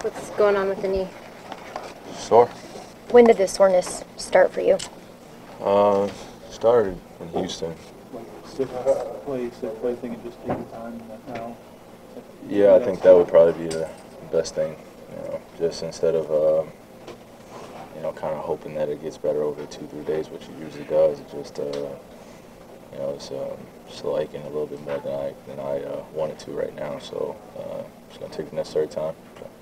What's going on with the knee? Sore. When did this soreness start for you? Started in Houston. Like sick play thing, and just taking time now. Yeah, I think that would probably be the best thing. Just instead of kind of hoping that it gets better over 2-3 days, which it usually does. It just it's liking a little bit more than I want it to right now. So just gonna take the necessary time.